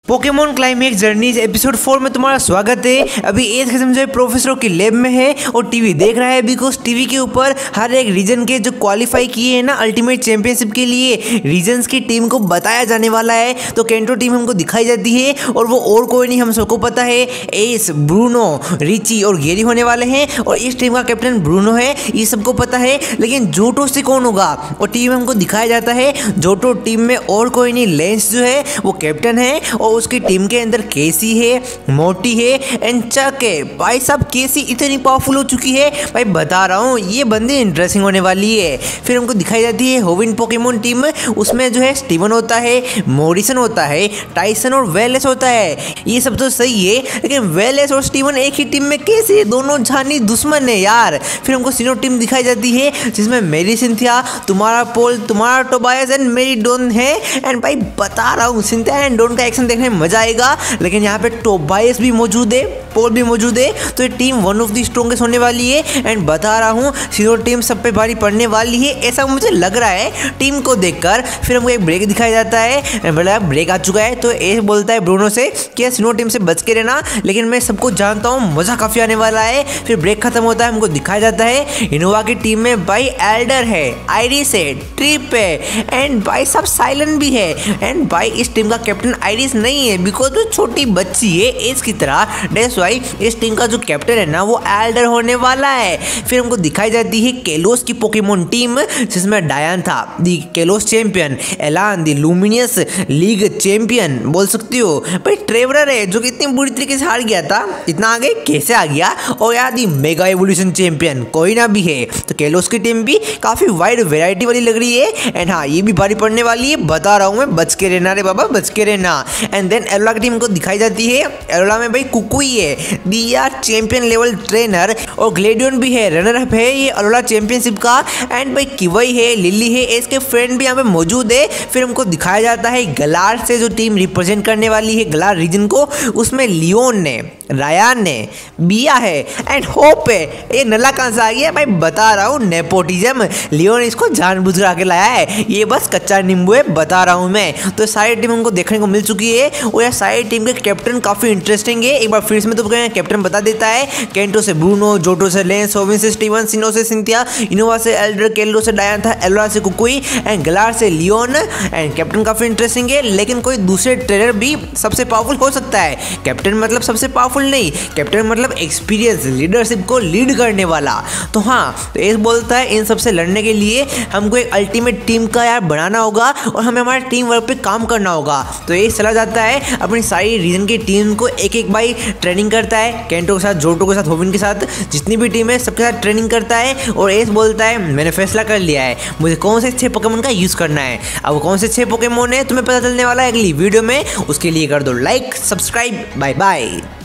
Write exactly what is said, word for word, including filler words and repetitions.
Pokemon climax journeys episode four में तुम्हारा स्वागत है। अभी एथ किस्म जो है प्रोफेसरों की लैब में है और टीवी देख रहा है, बिकॉज टीवी के ऊपर हर एक रीजन के जो क्वालिफाई किए हैं ना अल्टीमेट चैंपियनशिप के लिए रीजन्स की टीम को बताया जाने वाला है। तो कैंटो टीम हमको दिखाई जाती है और वो और कोई नहीं, हम सबको पता है एस, ब्रूनो, रिची और गेरी होने वाले हैं और इस टीम का कैप्टन ब्रूनो है, ये सबको पता है। लेकिन जोटो से कौन होगा और टीम हमको दिखाया जाता है जोटो टीम में और कोई नहीं, लेंस जो है वो कैप्टन है और उसकी टीम के अंदर केसी है, मोटी है एंड चक है। भाई साहब केसी इतनी पावरफुल हो चुकी है, भाई बता रहा हूँ ये बंदी इंटरेस्टिंग होने वाली है। फिर हमको दिखाई जाती है होविन पोकेमोन टीम, उसमें जो है स्टीवन होता है, मोरिसन होता है, टाइसन और वेलेस होता है। ये सब तो सही है, लेकिन वेलेस और स्टीवन एक ही टीम में कैसे, दोनों जानी दुश्मन है यार। फिर हमको सीनो टीम दिखाई जाती है जिसमें मेरी सिंथिया, तुम्हारा पोल, तुम्हारा टोबायस एंड मेरी डोन है। एंड भाई बता रहा हूँ सिंथिया एंड डोन का एक्शन देखने में मजा आएगा, लेकिन यहाँ पे टोबायस भी मौजूद है, पोल भी मौजूद है, तो ये team one of the strongest होने वाली है। एंड बता रहा हूँ सीनो टीम सब पे भारी पड़ने वाली है, ऐसा मुझे लग रहा है टीम को देखकर। फिर हमको एक ब्रेक दिखाया जाता है, मतलब ब्रेक आ चुका है, तो ये बोलता है ब्रूनो से कि सीनो टीम से बच के रहना, लेकिन मैं सबको जानता हूँ मजा काफी आने वाला है। फिर ब्रेक खत्म होता है, हमको दिखाया जाता है इनोवा की टीम में भाई एल्डर है, आइरिस है, ट्रिप है एंड भाई सब साइलेंट भी है। एंड भाई इस टीम का कैप्टन आइरिस नहीं है, बिकॉज वो छोटी बच्ची है एज की तरह, डेट्स वाई इस टीम का जो कैप्टन है ना वो एल्डर होने वाला है। फिर हमको दिखाई जाती है केलोस की पोकेमोन टीम, जिसमें डायन था दी केलोस चैंपियन, एलान दी लूमिनियस लीग चैंपियन बोल सकती हो। भाई ट्रेवरर है जो कि इतनी बुरी तरीके से हार गया था, इतना आगे कैसे आ गया, और यार दी मेगा एवोल्यूशन चैंपियन कोई ना भी है। तो केलोस की टीम भी काफी वाइड वेराइटी वाली लग रही है। एंड हाँ ये भी भारी पड़ने वाली है, बता रहा हूँ मैं, बच के रहना रे बाबा, बच के रहना। एंड देन एलोला की टीम को दिखाई जाती है, एलोला में भाई कुकुई है, दिया चैंपियन लेवल ट्रेनर और ग्लेडियन भी है, रनर अप है ये एलोला चैंपियनशिप का। एंड भाई किवई है, लिली है, इसके फ्रेंड भी यहाँ पे मौजूद है। फिर हमको दिखाया जाता है गलार से जो टीम रिप्रेजेंट करने वाली है गलार रीजन को, उसमें लियोन ने, रायान ने, बिया है एंड होप है। ये नला कहाँ से आ गया भाई, बता रहा हूँ नेपोटिज्म, लियोन इसको जानबूझ कर आके लाया है, ये बस कच्चा नींबू है, बता रहा हूँ मैं। तो सारी टीम हमको देखने को मिल चुकी है और यह सारी टीम के कैप्टन काफी इंटरेस्टिंग है। एक बार फिर से तो कैप्टन बता देता है, कैंटो से ब्रूनो, जोटो से लेंस, होविन से स्टीवन, सिनो से सिंथिया, इनोवा से एल्डर, केलो से डायन था, एलोरा से कुकुई एंड गलार से लियोन। एंड कैप्टन काफी इंटरेस्टिंग है, लेकिन कोई दूसरे ट्रेनर भी सबसे पावरफुल हो सकता है। कैप्टन मतलब सबसे पावरफुल नहीं, कैप्टन मतलब एक्सपीरियंस, लीडरशिप को लीड करने वाला। तो हाँ तो ये बोलता है इन सबसे लड़ने के लिए हमको एक अल्टीमेट टीम का यार बनाना होगा और हमें हमारे टीम वर्क पे काम करना होगा। तो ये चला जाता है अपनी सारी रीजन की टीम को एक एक बाई ट्रेनिंग करता है, कैंटो के साथ, जोटो के साथ, होविन के साथ, जितनी भी टीम है सबके साथ ट्रेनिंग करता है। और एस बोलता है मैंने फैसला कर लिया है मुझे कौन से छह पोकेमोन का यूज करना है। अब वो कौन से छह पोकेमोन है तुम्हें पता चलने वाला है अगली वीडियो में, उसके लिए कर दो लाइक, सब्सक्राइब, बाय बाय।